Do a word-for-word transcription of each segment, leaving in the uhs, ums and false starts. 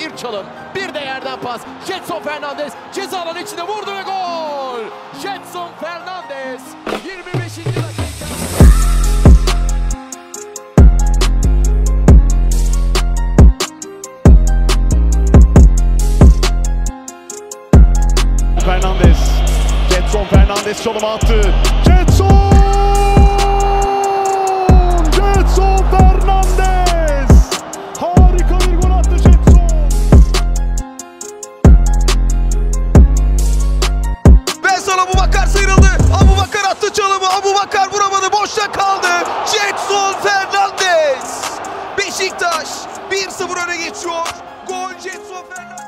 Bir çalım, bir de yerden pas. Gedson Fernandes ceza alanı içinde vurdu ve gol! Gedson Fernandes yirmi beşinci dakika. Fernandes, Gedson Fernandes çalıma attı. Gedson! Gedson Fernandes! Harika bir gol attı Gedson. Benson Abubakar sıyrıldı. Abubakar attı çalımı. Abubakar vuramadı. Boşta kaldı. Gedson Fernandes. Beşiktaş bir sıfır öne geçiyor. Gol Gedson Fernandes.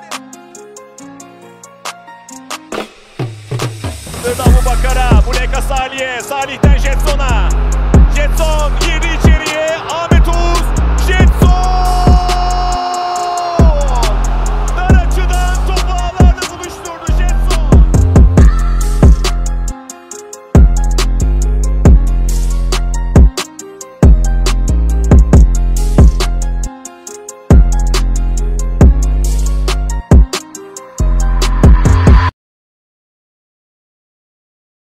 Abubakar'a, Muleka Salih'e, Salih'ten Gedson'a. Gedson girdi içeri.